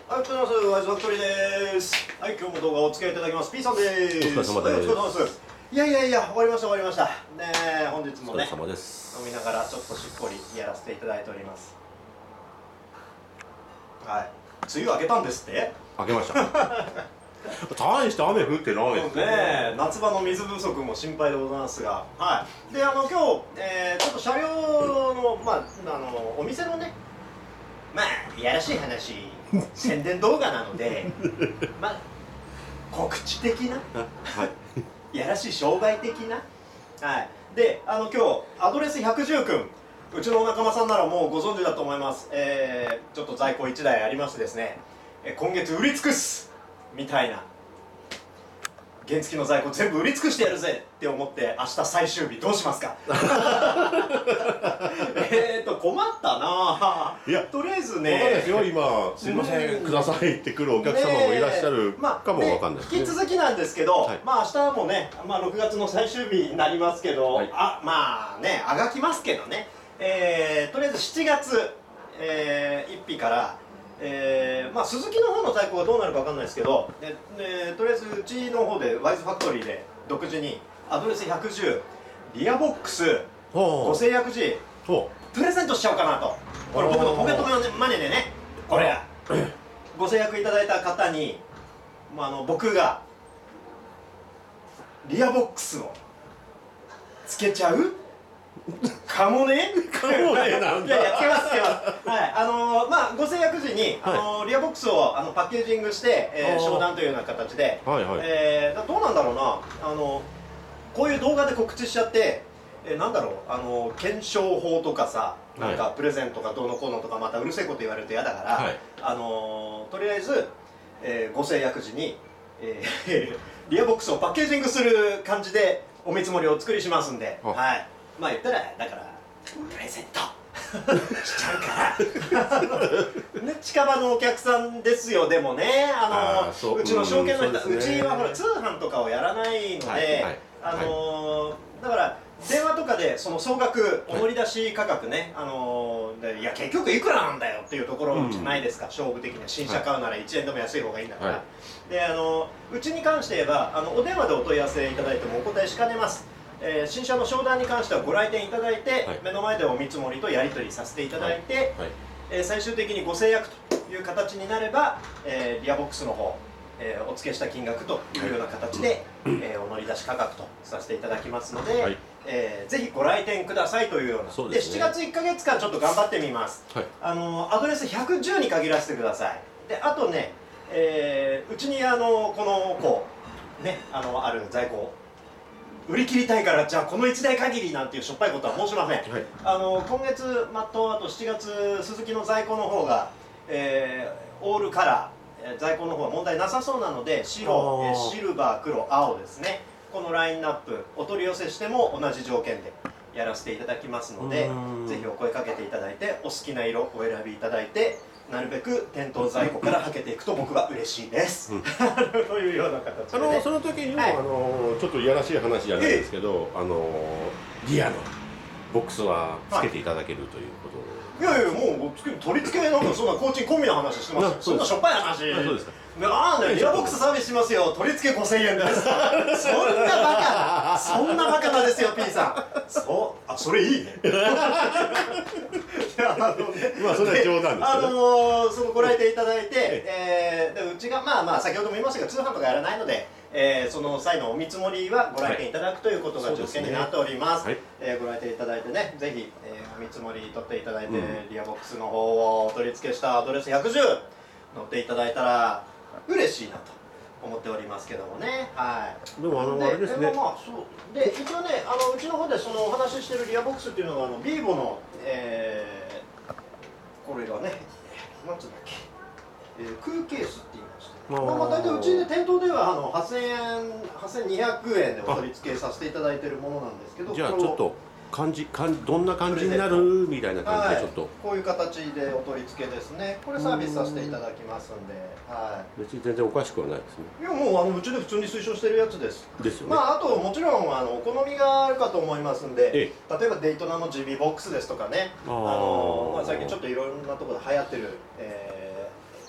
はい、お疲れ様です。ワイズファクトリーです。はい、今日も動画をお付き合いいただきます。P さんです。 お疲れ様です。 はい、お疲れ様です。いやいやいや、終わりました、終わりました。ねえ、本日もね、 お疲れ様です。 飲みながらちょっとしっぽりやらせていただいております。はい。梅雨明けたんですって？ 明けました。大して雨降ってないですね。夏場の水不足も心配でございますが、はい。で、今日、ちょっと車両の、お店のね、いやらしい話、宣伝動画なので、告知的な、 はい。 いやらしい商売的な、はい。で、今日、アドレス110君、うちのお仲間さんならもうご存知だと思います。ちょっと在庫1台ありましてですね、今月売り尽くすみたいな。原付の在庫全部売り尽くしてやるぜって思って明日最終日どうしますか？困ったな。 いやとりあえずね、 わかんないですよ。今すいませんくださいって来るお客様もいらっしゃるかもわかんないですね。 引き続きなんですけど、 はい、 明日もね、6月の最終日になりますけど、はい、あがきますけどね、とりあえず7月、1日から鈴木の方の在庫がどうなるかわかんないですけど、とりあえずうちの方でワイズファクトリーで独自にアドレス110リアボックスご制約時プレゼントしちゃおうかなと。これ僕のポケットマネーでね、これご制約いただいた方に、僕がリアボックスをつけちゃうかもね。 かもねなんだ。 いやいや、つけますつけます。はい、ご制約時にリアボックスをパッケージングして、商談というような形で、どうなんだろうな、こういう動画で告知しちゃって、なんだろう、検証法とかさ、なんかプレゼントがどうのこうのとかまたうるせえこと言われると嫌だから、とりあえず、ご制約時に、リアボックスをパッケージングする感じでお見積もりをお作りしますんで、はい、言ったらだからプレゼントしちゃうからね、近場のお客さんですよ。でもね、うちの証券の人、うちはほら通販とかをやらないので、だから電話とかでその総額お乗り出し価格ね、いや結局いくらなんだよっていうところじゃないですか、勝負的には。新車買うなら1円でも安い方がいいんだから、でうちに関して言えばお電話でお問い合わせいただいてもお答えしかねます。新車の商談に関してはご来店いただいて、目の前でお見積もりとやり取りさせていただいて、最終的にご制約という形になれば、リアボックスの方、お付けした金額というような形で、お乗り出し価格とさせていただきますので、ぜひご来店くださいというような。で、7月1ヶ月間ちょっと頑張ってみます。アドレス110に限らせてください。で、あとね、うちにこの子ね、ある在庫売り切りたいからじゃあこの1台限りなんていうしょっぱいことは申しません。今月とあと7月鈴木の在庫の方が、オールカラー、在庫の方は問題なさそうなので、白、シルバー、黒、青ですね、このラインナップお取り寄せしても同じ条件でやらせていただきますので、ぜひお声かけていただいてお好きな色お選びいただいて、なるべく店頭在庫からはけていくと僕は嬉しいです。というような形で、ね、 その時にも、ちょっといやらしい話じゃないですけど、リアのボックスはつけていただけるということ。 いやいや、もう取り付けなんかそんな工賃込みの話してますよ。そんなしょっぱい話。 そうですか。 リアボックスサービスしますよ。取り付け5000円です。そんなバカなですよ、P さん。それいいね。 それは冗談ですよね。 そのご来店いただいて、うちが先ほども言いましたが通販とかやらないので、その際のお見積もりはご来店いただくということが条件になっております。ご来店いただいてね、ぜひ、お見積もり取っていただいて、リアボックスの方を取り付けしたアドレス110乗っていただいたら嬉しいなと思っておりますけどもね。 でもあれですね。 で一応ね、うちの方でそのお話ししてるリアボックスっていうのがビーボの、これがね、なんつうんだっけ、空ケースって言いまして、大体うちで店頭では8200円でお取り付けさせていただいているものなんですけど、 じゃあちょっとどんな感じになるみたいな感じでちょっと、 こういう形でお取り付けですね。これサービスさせていただきますんで、 別に全然おかしくはないですね。 いや、もううちで普通に推奨してるやつです。 ですよね。 あともちろんお好みがあるかと思いますんで、例えばデイトナの GB ボックスですとかね、最近ちょっといろんなところで流行ってる、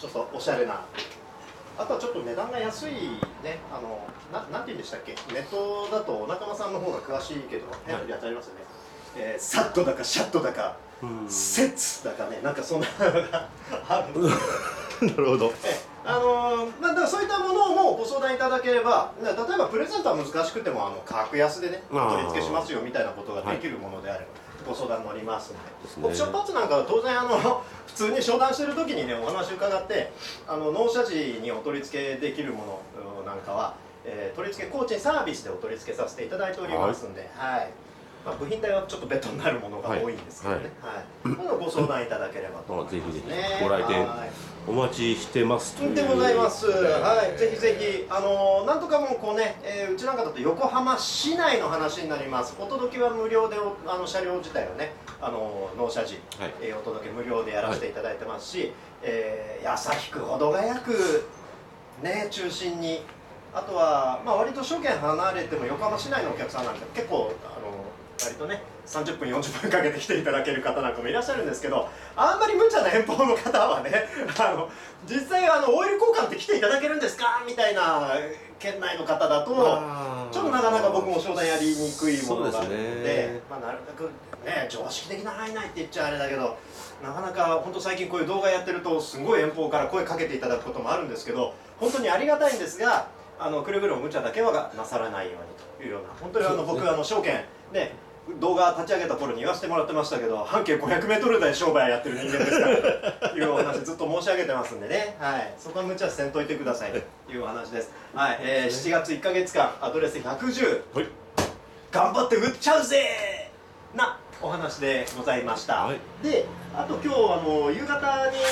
ちょっとおしゃれな、あとはちょっと値段が安いね、なんて言うんでしたっけ、ネットだとお仲間さんの方が詳しいけど、やってるやつありますよね、サットだかシャットだか、セッツだかね、なんかそんなのがあるんですなるほど。 だからそういったものもご相談いただければ、例えばプレゼントは難しくても格安でね、取り付けしますよみたいなことができるものであれば、ご相談乗りますので、オプションパーツなんかは当然普通に商談してる時にね、お話伺って、納車時にお取り付けできるものなんかは、取り付け工賃サービスでお取り付けさせていただいておりますんで、はい。部品代はちょっとベッドになるものが多いんですけどね、はい、ご相談いただければと思います、ね、 ぜひぜひご来店お待ちしてますというでございます。はい、ぜひぜひなんとかもこうね、うちなんかだと横浜市内の話になります。お届けは無料で車両自体はね、納車時、はい、お届け無料でやらせていただいてますし、旭区保土ヶ谷区ね中心に、あとは割と首都圏離れても横浜市内のお客さんなんか結構割とね30分40分かけて来ていただける方なんかもいらっしゃるんですけど、あんまり無茶な遠方の方はね実際オイル交換って来ていただけるんですかみたいな県内の方だとちょっとなかなか僕も商談やりにくいものがあるので、なるべくね常識的な範囲内って言っちゃあれだけど、なかなか本当最近こういう動画やってるとすごい遠方から声かけていただくこともあるんですけど、本当にありがたいんですが、くれぐれも無茶だけはなさらないようにというような、本当に僕証券ね動画立ち上げた頃に言わせてもらってましたけど、半径 500m 台商売やってる人間ですからいうお話ずっと申し上げてますんでね、はい、そこは無茶せんといてくださいというお話です。はい、7月1ヶ月間アドレス110、はい、頑張って売っちゃうぜなお話でございました、はい、であと今日夕方に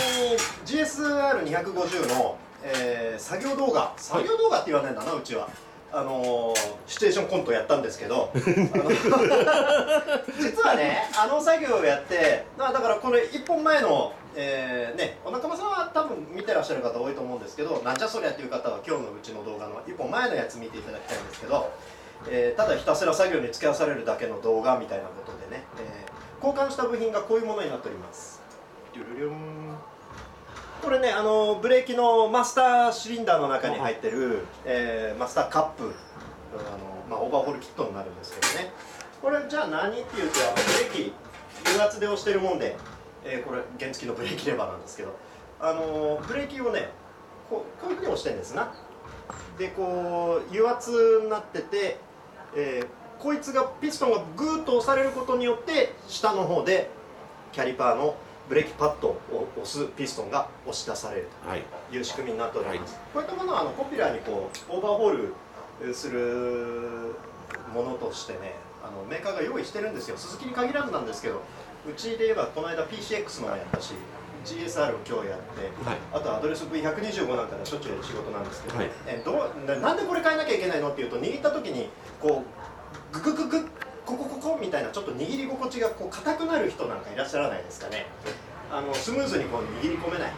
GSR250 の、作業動画って言わないんだなうちは。シチュエーションコントやったんですけど実はね作業をやって、だからこれ1本前の、お仲間さんは多分見てらっしゃる方多いと思うんですけど、なんじゃそりゃっていう方は今日のうちの動画の1本前のやつ見ていただきたいんですけど、ただひたすら作業に付き合わされるだけの動画みたいなことでね、交換した部品がこういうものになっております。ルルルン、これねブレーキのマスターシリンダーの中に入ってる、マスターカップ、オーバーホールキットになるんですけどね、これじゃあ何っていうとブレーキ油圧で押してるもんで、これ原付のブレーキレバーなんですけど、ブレーキをねこういうふうに押してるんですな。でこう油圧になってて、こいつがピストンがグーッと押されることによって下の方でキャリパーのブレーキパッドを押すピストンが押し出されるという仕組みになっております、はい、こういったものはポピュラーにこうオーバーホールするものとしてねメーカーが用意してるんですよ。スズキに限らずなんですけど、うちで言えばこの間 PCX のやったし GSR を今日やって、はい、あとアドレス V125 なんかでしょっちゅうやる仕事なんですけど、はい、なんでこれ変えなきゃいけないのっていうと、握った時にこうググググここみたいなちょっと握り心地がこう硬くなる人なんかいらっしゃらないですかね。スムーズにこう握り込めない、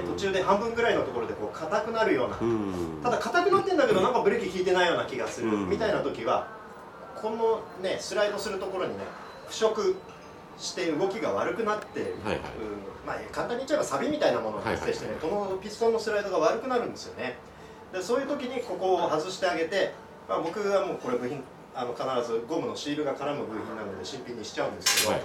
途中で半分ぐらいのところでこう硬くなるような、ただ硬くなってんだけどなんかブレーキ効いてないような気がするみたいな時は、このねスライドするところにね腐食して動きが悪くなってる、はいはい、簡単に言っちゃえばサビみたいなものが発生してね、このピストンのスライドが悪くなるんですよね。でそういう時にここを外してあげて、僕はもうこれ部品必ずゴムのシールが絡む部品なので新品にしちゃうんですけど、はい、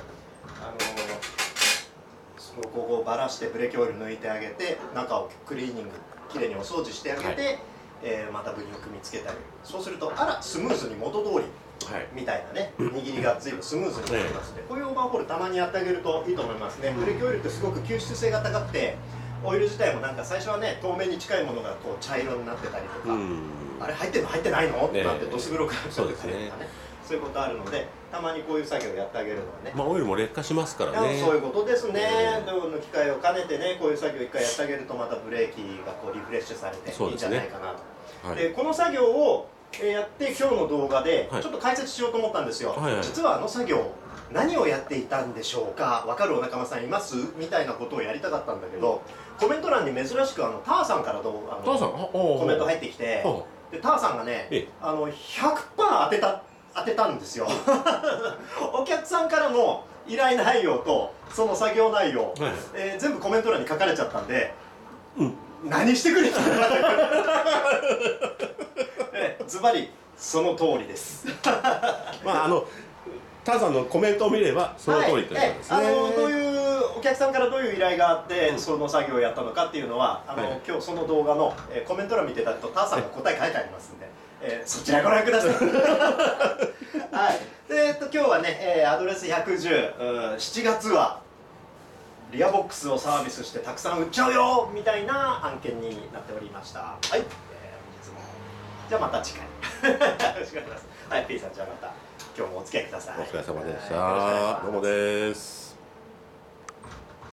ここをばらしてブレーキオイル抜いてあげて、中をクリーニングきれいにお掃除してあげて、はい、また部品を組み付けてあげる。そうするとスムーズに元通りみたいなね、握りが随分スムーズになりますので、こういうオーバーホールたまにやってあげるといいと思いますね。ブレーキオイルってすごく吸湿性が高くて、オイル自体もなんか最初はね透明に近いものがこう茶色になってたりとか、あれ入ってんの入ってないの、なんてどす黒くなってたりとかね、そういうことあるので、たまにこういう作業をやってあげるのはね、 オイルも劣化しますからね。 そういうことですね。抜き替えを兼ねてね、こういう作業を一回やってあげるとまたブレーキがこうリフレッシュされていいんじゃないかなと。でこの作業をやって今日の動画でちょっと解説しようと思ったんですよ。実は作業何をやっていたんでしょうか、分かるお仲間さんいますみたいなことをやりたかったんだけど、コメント欄に珍しくターさんからコメント入ってきて、でターさんがね100% 当てたんですよお客さんからの依頼内容とその作業内容、全部コメント欄に書かれちゃったんで、 何してくれたズバリその通りですまあターさんのコメントを見ればその通りということですね。 どういうお客さんからどういう依頼があってその作業をやったのかっていうのは今日その動画のコメント欄見ていただくとターさんが答え書いてありますんで、そちらご覧くださいはい。で今日はねアドレス110、7月はリアボックスをサービスしてたくさん売っちゃうよみたいな案件になっておりました。はい、本日もじゃあまた次回よろしくお願いします。はい、P さん、じゃあまた今日もお付き合いください。 お疲れ様でした。どうもです。